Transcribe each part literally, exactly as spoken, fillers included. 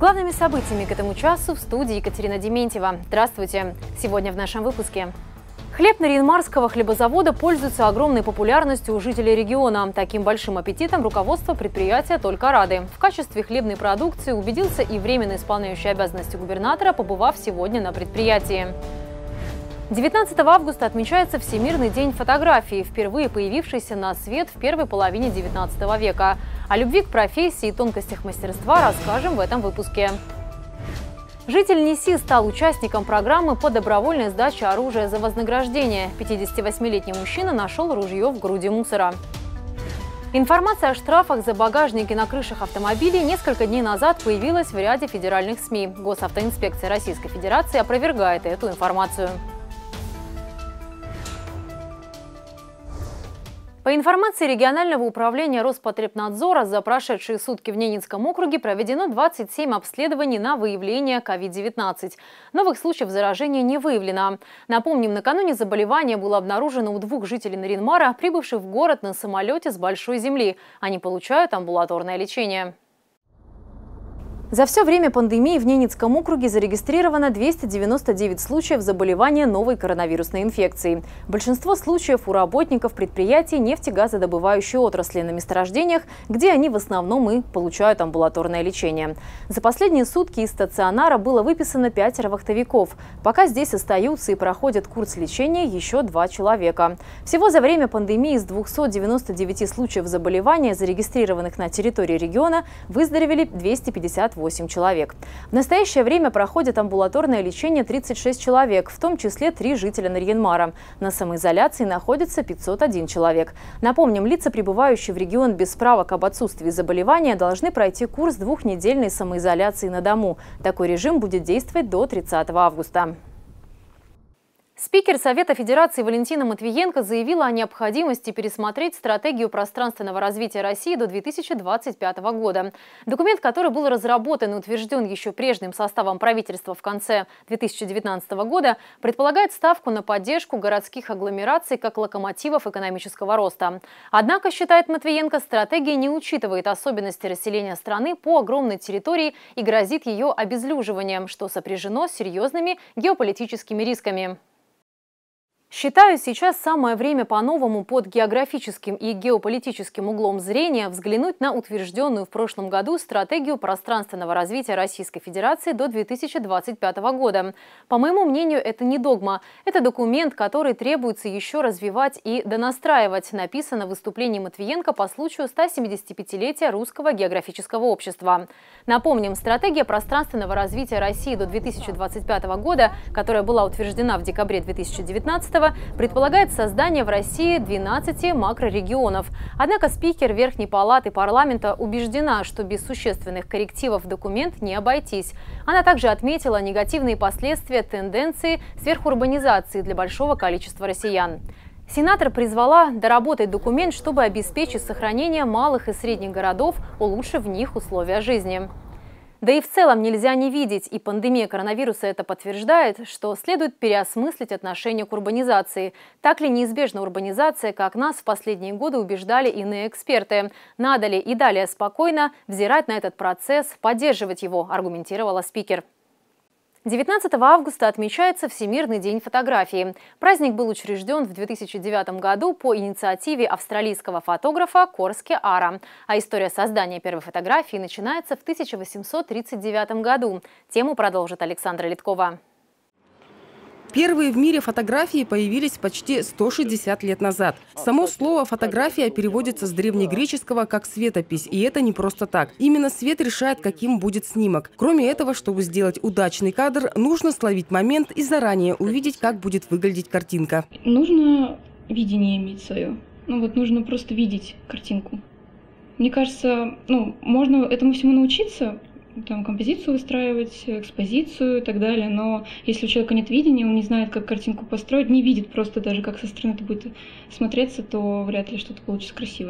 Главными событиями к этому часу в студии Екатерина Дементьева. Здравствуйте! Сегодня в нашем выпуске. Хлеб Нарьян-Марского хлебозавода пользуется огромной популярностью у жителей региона. Таким большим аппетитом руководство предприятия только рады. В качестве хлебной продукции убедился и временно исполняющий обязанности губернатора, побывав сегодня на предприятии. девятнадцатого августа отмечается Всемирный день фотографии, впервые появившийся на свет в первой половине девятнадцатого века. О любви к профессии и тонкостях мастерства расскажем в этом выпуске. Житель Неси стал участником программы по добровольной сдаче оружия за вознаграждение. пятидесятивосьмилетний мужчина нашел ружье в груди мусора. Информация о штрафах за багажники на крышах автомобилей несколько дней назад появилась в ряде федеральных СМИ. Госавтоинспекция Российской Федерации опровергает эту информацию. По информации регионального управления Роспотребнадзора, за прошедшие сутки в Ненецком округе проведено двадцать семь обследований на выявление ковид девятнадцать. Новых случаев заражения не выявлено. Напомним, накануне заболевание было обнаружено у двух жителей Нарьян-Мара, прибывших в город на самолете с Большой Земли. Они получают амбулаторное лечение. За все время пандемии в Ненецком округе зарегистрировано двести девяносто девять случаев заболевания новой коронавирусной инфекцией. Большинство случаев у работников предприятий нефтегазодобывающей отрасли на месторождениях, где они в основном и получают амбулаторное лечение. За последние сутки из стационара было выписано пятеро вахтовиков. Пока здесь остаются и проходят курс лечения еще два человека. Всего за время пандемии из двухсот девяноста девяти случаев заболевания, зарегистрированных на территории региона, выздоровели двести пятьдесят восемь человек. В настоящее время проходит амбулаторное лечение тридцать шесть человек, в том числе три жителя Нарьян-Мара. На самоизоляции находится пятьсот один человек. Напомним, лица, прибывающие в регион без справок об отсутствии заболевания, должны пройти курс двухнедельной самоизоляции на дому. Такой режим будет действовать до тридцатого августа. Спикер Совета Федерации Валентина Матвиенко заявила о необходимости пересмотреть стратегию пространственного развития России до две тысячи двадцать пятого года. Документ, который был разработан и утвержден еще прежним составом правительства в конце две тысячи девятнадцатого года, предполагает ставку на поддержку городских агломераций как локомотивов экономического роста. Однако, считает Матвиенко, стратегия не учитывает особенности расселения страны по огромной территории и грозит ее обезлюживанием, что сопряжено с серьезными геополитическими рисками. Считаю, сейчас самое время по-новому под географическим и геополитическим углом зрения взглянуть на утвержденную в прошлом году стратегию пространственного развития Российской Федерации до две тысячи двадцать пятого года. По моему мнению, это не догма. Это документ, который требуется еще развивать и донастраивать, написано в выступлении Матвиенко по случаю стосемидесятипятилетия Русского географического общества. Напомним, стратегия пространственного развития России до две тысячи двадцать пятого года, которая была утверждена в декабре две тысячи девятнадцатого, предполагает создание в России двенадцати макрорегионов. Однако спикер Верхней палаты парламента убеждена, что без существенных коррективов документ не обойтись. Она также отметила негативные последствия тенденции сверхурбанизации для большого количества россиян. Сенатор призвала доработать документ, чтобы обеспечить сохранение малых и средних городов, улучшив в них условия жизни. Да и в целом нельзя не видеть, и пандемия коронавируса это подтверждает, что следует переосмыслить отношение к урбанизации. Так ли неизбежна урбанизация, как нас в последние годы убеждали иные эксперты? Надо ли и далее спокойно взирать на этот процесс, поддерживать его, аргументировала спикер. девятнадцатого августа отмечается Всемирный день фотографии. Праздник был учрежден в две тысячи девятом году по инициативе австралийского фотографа Корски Ара. А история создания первой фотографии начинается в тысяча восемьсот тридцать девятом году. Тему продолжит Александра Литкова. Первые в мире фотографии появились почти сто шестьдесят лет назад. Само слово «фотография» переводится с древнегреческого как «светопись», и это не просто так. Именно свет решает, каким будет снимок. Кроме этого, чтобы сделать удачный кадр, нужно словить момент и заранее увидеть, как будет выглядеть картинка. Нужно видение иметь свое. Ну вот нужно просто видеть картинку. Мне кажется, ну, можно этому всему научиться, там, композицию выстраивать, экспозицию и так далее, но если у человека нет видения, он не знает, как картинку построить, не видит просто даже, как со стороны это будет смотреться, то вряд ли что-то получится красивое.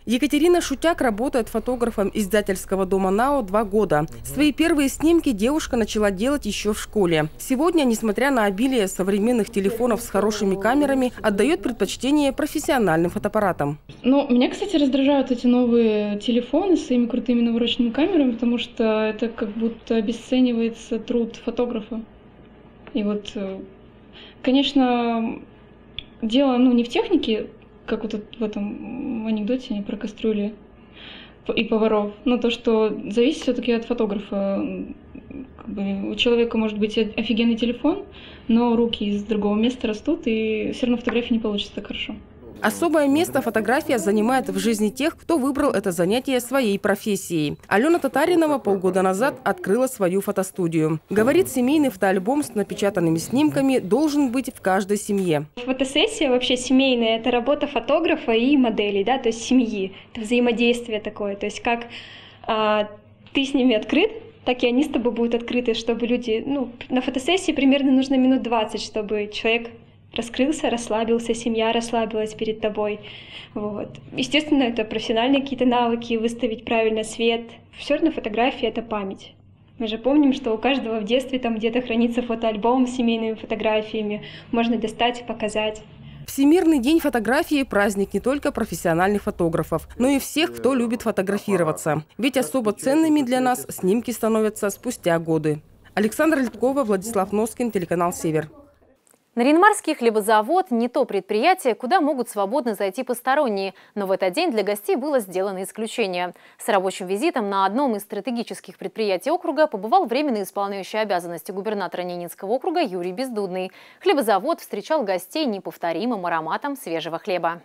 Екатерина Шутяк работает фотографом издательского дома НАО два года. Свои первые снимки девушка начала делать еще в школе. Сегодня, несмотря на обилие современных телефонов с хорошими камерами, отдает предпочтение профессиональным фотоаппаратам. Ну, меня, кстати, раздражают эти новые телефоны с своими крутыми навороченными камерами, потому что это как будто обесценивается труд фотографа. И вот, конечно, дело ну, не в технике, как вот в этом анекдоте про кастрюли и поваров, но то, что зависит все-таки от фотографа. Как бы у человека может быть офигенный телефон, но руки из другого места растут, и все равно фотография не получится так хорошо. Особое место фотография занимает в жизни тех, кто выбрал это занятие своей профессией. Алена Татаринова полгода назад открыла свою фотостудию. Говорит, семейный фотоальбом с напечатанными снимками должен быть в каждой семье. Фотосессия вообще семейная – это работа фотографа и модели, да, то есть семьи. Это взаимодействие такое, то есть как а, ты с ними открыт, так и они с тобой будут открыты, чтобы люди… Ну, на фотосессии примерно нужно минут двадцать, чтобы человек раскрылся, расслабился, семья расслабилась перед тобой. Вот. Естественно, это профессиональные какие-то навыки, выставить правильно свет. Все равно фотография – это память. Мы же помним, что у каждого в детстве там где-то хранится фотоальбом с семейными фотографиями. Можно достать, показать. Всемирный день фотографии – праздник не только профессиональных фотографов, но и всех, кто любит фотографироваться. Ведь особо ценными для нас снимки становятся спустя годы. Александра Литкова, Владислав Носкин, телеканал «Север». Нарьян-Марский хлебозавод – не то предприятие, куда могут свободно зайти посторонние. Но в этот день для гостей было сделано исключение. С рабочим визитом на одном из стратегических предприятий округа побывал временно исполняющий обязанности губернатора Ненецкого округа Юрий Бездудный. Хлебозавод встречал гостей неповторимым ароматом свежего хлеба.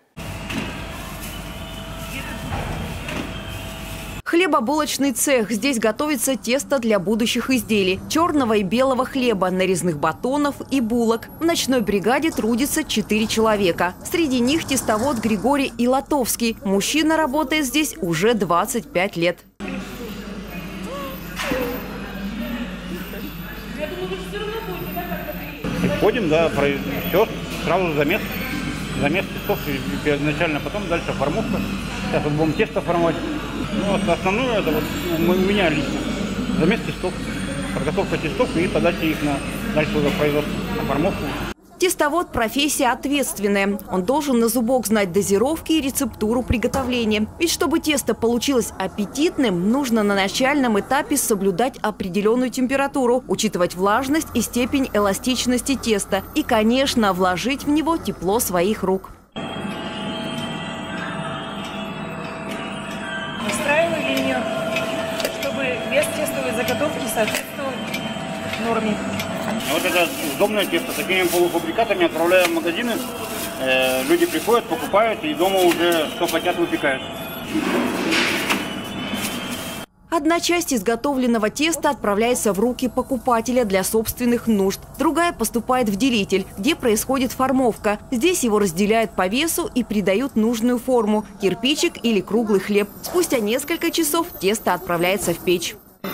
Хлебобулочный цех. Здесь готовится тесто для будущих изделий. Черного и белого хлеба, нарезных батонов и булок. В ночной бригаде трудится четыре человека. Среди них тестовод Григорий Илатовский. Мужчина работает здесь уже двадцать пять лет. Приходим, да, все, сразу замес. Замес тестов изначально, потом дальше формовка. Сейчас вот будем тесто формовать. Ну, вот основное это вот у меня лично. Замес тестов, подготовка тестов и подача их на дальше уже производство, на формовку. Тестовод – профессия ответственная. Он должен на зубок знать дозировки и рецептуру приготовления. Ведь чтобы тесто получилось аппетитным, нужно на начальном этапе соблюдать определенную температуру, учитывать влажность и степень эластичности теста. И, конечно, вложить в него тепло своих рук. Настраиваю линию, чтобы вес тестовой заготовки соответствовал норме. Вот это удобное тесто. Такими полуфабрикатами отправляем в магазины. Э, люди приходят, покупают и дома уже что хотят выпекают. Одна часть изготовленного теста отправляется в руки покупателя для собственных нужд. Другая поступает в делитель, где происходит формовка. Здесь его разделяют по весу и придают нужную форму – кирпичик или круглый хлеб. Спустя несколько часов тесто отправляется в печь.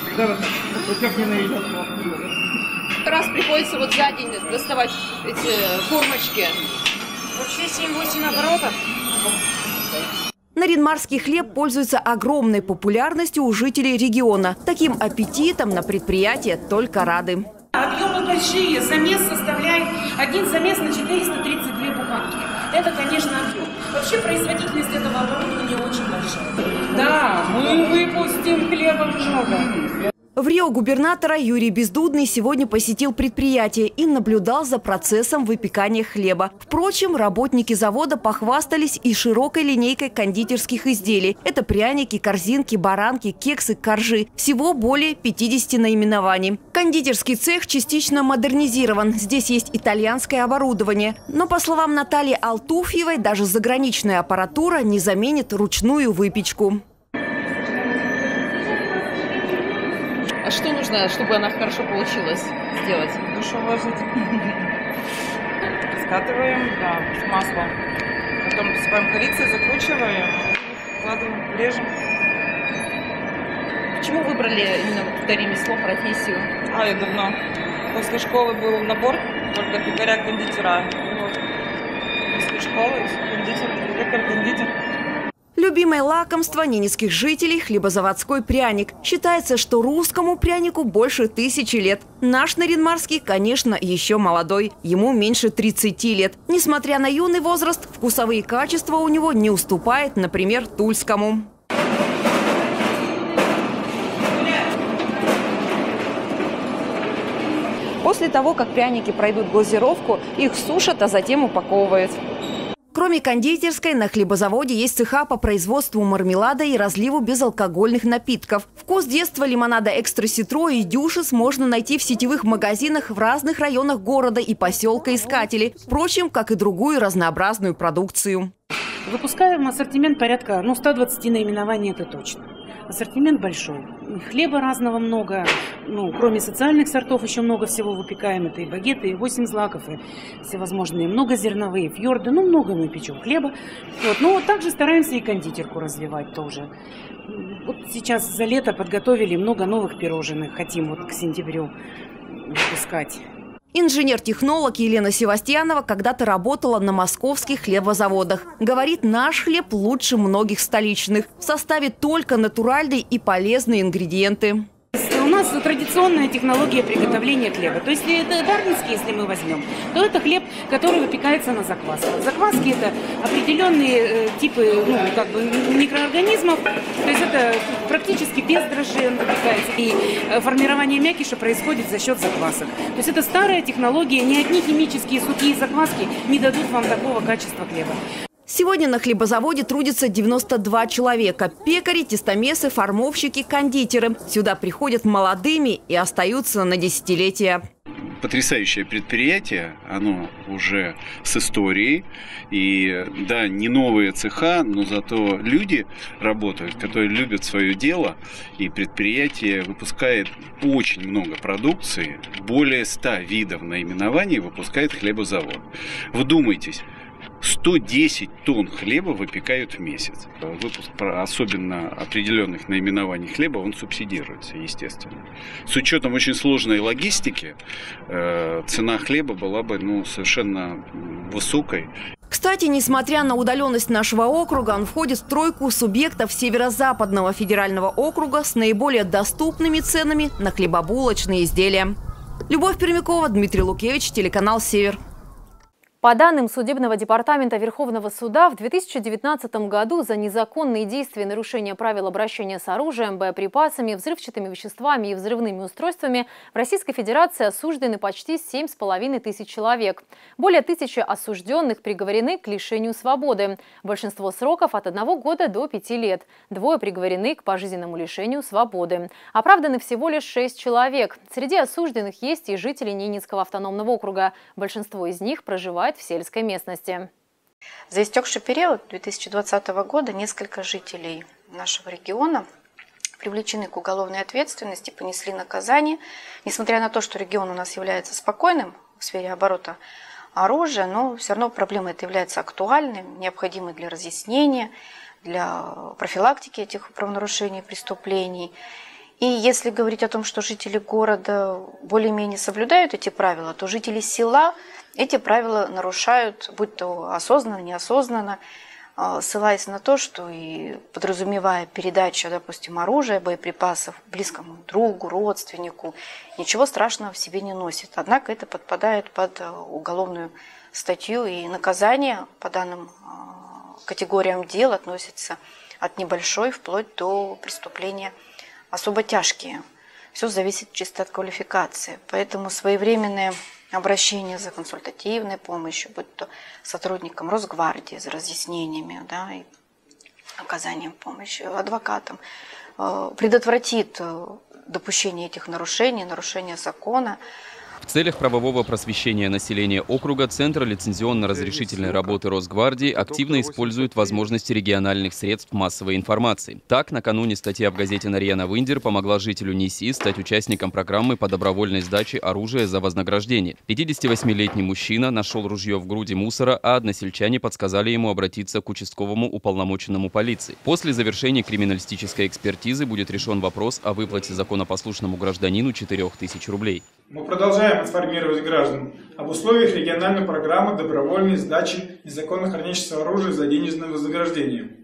Раз приходится вот за день доставать эти формочки. Вообще семь-восемь оборотов. Нарьян-Марский хлеб пользуется огромной популярностью у жителей региона. Таким аппетитом на предприятии только рады. Объемы большие. Замес составляет один замес на четыреста тридцать две буханки. Это, конечно, объем. Вообще производительность этого оборудования очень большая. Да, мы выпустим хлеба много. В Рио губернатора Юрий Бездудный сегодня посетил предприятие и наблюдал за процессом выпекания хлеба. Впрочем, работники завода похвастались и широкой линейкой кондитерских изделий. Это пряники, корзинки, баранки, кексы, коржи. Всего более пятидесяти наименований. Кондитерский цех частично модернизирован. Здесь есть итальянское оборудование. Но, по словам Натальи Алтуфьевой, даже заграничная аппаратура не заменит ручную выпечку. А что нужно, чтобы она хорошо получилась сделать? Душу вложить. Скатываем, да, с маслом. Потом посыпаем корицей, закручиваем, вкладываем, режем. Почему выбрали именно вот это ремесло, профессию? А, я давно. После школы был набор только пекаря-кондитера. Вот. После школы кондитер, пекарь-кондитер. Любимое лакомство ненецких жителей – хлебозаводской пряник. Считается, что русскому прянику больше тысячи лет. Наш наринмарский, конечно, еще молодой. Ему меньше тридцати лет. Несмотря на юный возраст, вкусовые качества у него не уступают, например, тульскому. После того, как пряники пройдут глазировку, их сушат, а затем упаковывают. Кроме кондитерской, на хлебозаводе есть цеха по производству мармелада и разливу безалкогольных напитков. Вкус детства лимонада «Экстра Ситро» и «Дюшес» можно найти в сетевых магазинах в разных районах города и поселка Искатели. Впрочем, как и другую разнообразную продукцию. Выпускаем ассортимент порядка, ну, ста двадцати наименований, это точно. Ассортимент большой. Хлеба разного много. Ну, кроме социальных сортов еще много всего выпекаем. Это и багеты, и восемь злаков, и всевозможные многозерновые, фьорды. Ну, много мы печем хлеба. Вот. Но также стараемся и кондитерку развивать тоже. Вот сейчас за лето подготовили много новых пирожных. Хотим вот к сентябрю выпускать. Инженер-технолог Елена Севастьянова когда-то работала на московских хлебозаводах. Говорит, наш хлеб лучше многих столичных. В составе только натуральные и полезные ингредиенты. У нас традиционная технология приготовления хлеба. То есть, это дарницкий, если мы возьмем, то это хлеб, который выпекается на заквасках. Закваски – это определенные типы, ну, как бы микроорганизмов. То есть это практически без дрожжей он выпекается. И формирование мякиша происходит за счет заквасок. То есть это старая технология. Ни одни химические сухие закваски не дадут вам такого качества хлеба. Сегодня на хлебозаводе трудится девяносто два человека. Пекари, тестомесы, формовщики, кондитеры. Сюда приходят молодыми и остаются на десятилетия. Потрясающее предприятие, оно уже с историей. И да, не новые цеха, но зато люди работают, которые любят свое дело. И предприятие выпускает очень много продукции. Более ста видов наименований выпускает хлебозавод. Вдумайтесь. сто десять тонн хлеба выпекают в месяц. Выпуск особенно определенных наименований хлеба, он субсидируется, естественно. С учетом очень сложной логистики, цена хлеба была бы ну, совершенно высокой. Кстати, несмотря на удаленность нашего округа, он входит в тройку субъектов Северо-Западного федерального округа с наиболее доступными ценами на хлебобулочные изделия. Любовь Пермякова, Дмитрий Лукевич, телеканал «Север». По данным Судебного департамента Верховного суда, в две тысячи девятнадцатом году за незаконные действия и нарушение правил обращения с оружием, боеприпасами, взрывчатыми веществами и взрывными устройствами в Российской Федерации осуждены почти семь с половиной тысяч человек. Более тысячи осужденных приговорены к лишению свободы. Большинство сроков от одного года до пяти лет. Двое приговорены к пожизненному лишению свободы. Оправданы всего лишь шесть человек. Среди осужденных есть и жители Ненецкого автономного округа. Большинство из них проживает в сельской местности. За истекший период две тысячи двадцатого года несколько жителей нашего региона привлечены к уголовной ответственности, понесли наказание. Несмотря на то, что регион у нас является спокойным в сфере оборота оружия, но все равно проблема эта является актуальной, необходимой для разъяснения, для профилактики этих правонарушений, преступлений. И если говорить о том, что жители города более-менее соблюдают эти правила, то жители села эти правила нарушают, будь то осознанно, неосознанно, ссылаясь на то, что и подразумевая передачу, допустим, оружия, боеприпасов близкому другу, родственнику, ничего страшного в себе не носит. Однако это подпадает под уголовную статью, и наказание по данным категориям дел относится от небольшой вплоть до преступления особо тяжкие. Все зависит чисто от квалификации. Поэтому своевременное обращение за консультативной помощью, будь то сотрудникам Росгвардии за разъяснениями, да, и оказанием помощи, адвокатам, предотвратит допущение этих нарушений, нарушения закона. В целях правового просвещения населения округа Центр лицензионно-разрешительной работы Росгвардии активно использует возможности региональных средств массовой информации. Так, накануне статья в газете «Нарьяна Виндер» помогла жителю Неси стать участником программы по добровольной сдаче оружия за вознаграждение. пятидесятивосьмилетний мужчина нашел ружье в груди мусора, а односельчане подсказали ему обратиться к участковому уполномоченному полиции. После завершения криминалистической экспертизы будет решен вопрос о выплате законопослушному гражданину четырёх тысяч рублей. Мы продолжаем информировать граждан об условиях региональной программы добровольной сдачи незаконно хранящегося оружия за денежное вознаграждение.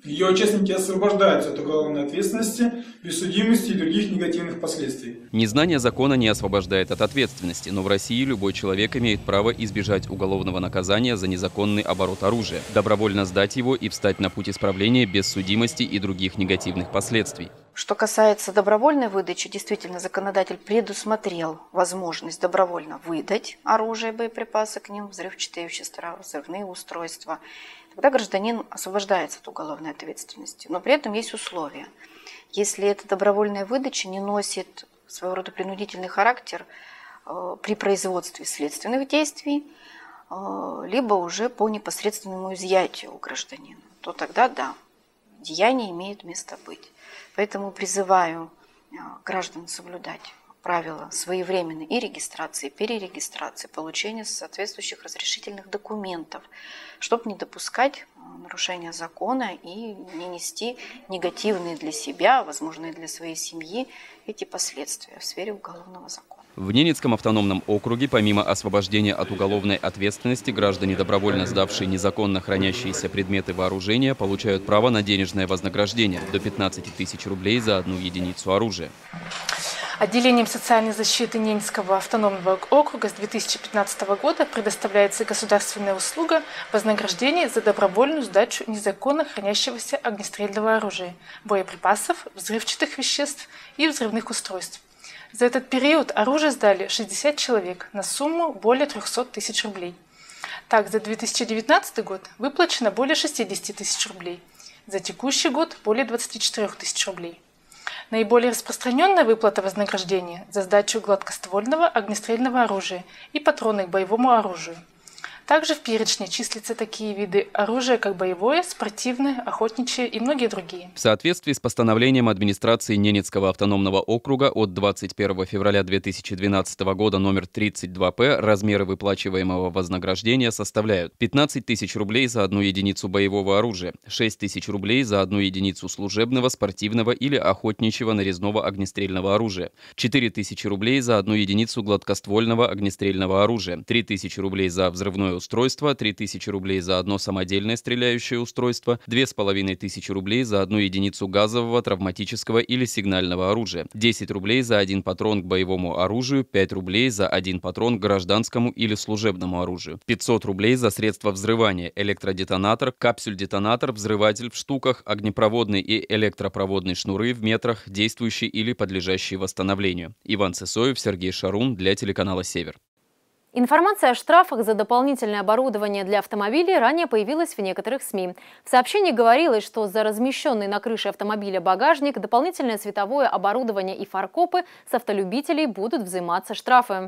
Ее участники освобождаются от уголовной ответственности, без судимости и других негативных последствий. Незнание закона не освобождает от ответственности, но в России любой человек имеет право избежать уголовного наказания за незаконный оборот оружия, добровольно сдать его и встать на путь исправления без судимости и других негативных последствий. Что касается добровольной выдачи, действительно, законодатель предусмотрел возможность добровольно выдать оружие, боеприпасы к ним, взрывчатые вещества, взрывные устройства. Тогда гражданин освобождается от уголовной ответственности. Но при этом есть условия. Если эта добровольная выдача не носит своего рода принудительный характер э, при производстве следственных действий, э, либо уже по непосредственному изъятию у гражданина, то тогда да, деяние имеет место быть. Поэтому призываю э, граждан соблюдать правила своевременной и регистрации, и перерегистрации, получения соответствующих разрешительных документов, чтобы не допускать нарушения закона и не нести негативные для себя, возможно, и для своей семьи, эти последствия в сфере уголовного закона. В Ненецком автономном округе, помимо освобождения от уголовной ответственности, граждане, добровольно сдавшие незаконно хранящиеся предметы вооружения, получают право на денежное вознаграждение до пятнадцати тысяч рублей за одну единицу оружия. Отделением социальной защиты Ненецкого автономного округа с две тысячи пятнадцатого года предоставляется государственная услуга вознаграждения за добровольную сдачу незаконно хранящегося огнестрельного оружия, боеприпасов, взрывчатых веществ и взрывных устройств. За этот период оружие сдали шестьдесят человек на сумму более трёхсот тысяч рублей. Так, за две тысячи девятнадцатый год выплачено более шестидесяти тысяч рублей, за текущий год более двадцати четырёх тысяч рублей. Наиболее распространенная выплата вознаграждения за сдачу гладкоствольного огнестрельного оружия и патроны к боевому оружию. Также в перечне числятся такие виды оружия, как боевое, спортивное, охотничье и многие другие. В соответствии с постановлением администрации Ненецкого автономного округа от двадцать первого февраля две тысячи двенадцатого года номер тридцать два П размеры выплачиваемого вознаграждения составляют пятнадцать тысяч рублей за одну единицу боевого оружия, шесть тысяч рублей за одну единицу служебного, спортивного или охотничьего нарезного огнестрельного оружия, четыре тысячи рублей за одну единицу гладкоствольного огнестрельного оружия, три тысячи рублей за взрывное устройство, три тысячи рублей за одно самодельное стреляющее устройство, две с половиной тысячи рублей за одну единицу газового, травматического или сигнального оружия, десять рублей за один патрон к боевому оружию, пять рублей за один патрон к гражданскому или служебному оружию, пятьсот рублей за средства взрывания, электродетонатор, капсюль-детонатор, взрыватель в штуках, огнепроводный и электропроводные шнуры в метрах, действующие или подлежащие восстановлению. Иван Цесоев, Сергей Шарун для телеканала «Север». Информация о штрафах за дополнительное оборудование для автомобилей ранее появилась в некоторых СМИ. В сообщении говорилось, что за размещенный на крыше автомобиля багажник, дополнительное световое оборудование и фаркопы с автолюбителей будут взиматься штрафы.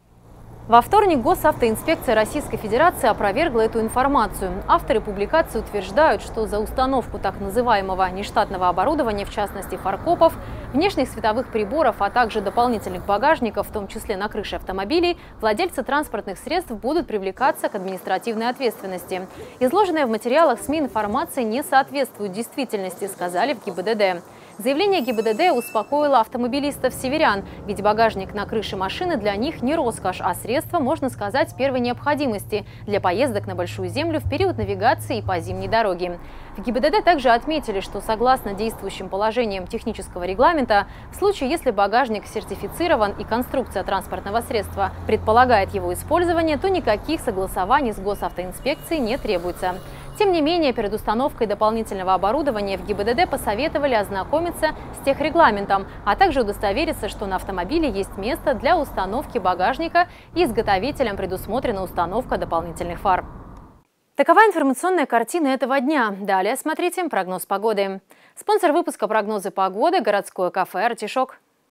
Во вторник Госавтоинспекция Российской Федерации опровергла эту информацию. Авторы публикации утверждают, что за установку так называемого нештатного оборудования, в частности фаркопов, внешних световых приборов, а также дополнительных багажников, в том числе на крыше автомобилей, владельцы транспортных средств будут привлекаться к административной ответственности. Изложенная в материалах СМИ информация не соответствует действительности, сказали в ГИБДД. Заявление ГИБДД успокоило автомобилистов-северян, ведь багажник на крыше машины для них не роскошь, а средство, можно сказать, первой необходимости для поездок на Большую Землю в период навигации и по зимней дороге. В ГИБДД также отметили, что согласно действующим положениям технического регламента, в случае, если багажник сертифицирован и конструкция транспортного средства предполагает его использование, то никаких согласований с Госавтоинспекцией не требуется. Тем не менее, перед установкой дополнительного оборудования в ГИБДД посоветовали ознакомиться с техрегламентом, а также удостовериться, что на автомобиле есть место для установки багажника и изготовителям предусмотрена установка дополнительных фар. Такова информационная картина этого дня. Далее смотрите прогноз погоды. Спонсор выпуска прогнозы погоды – городское кафе «Артишок».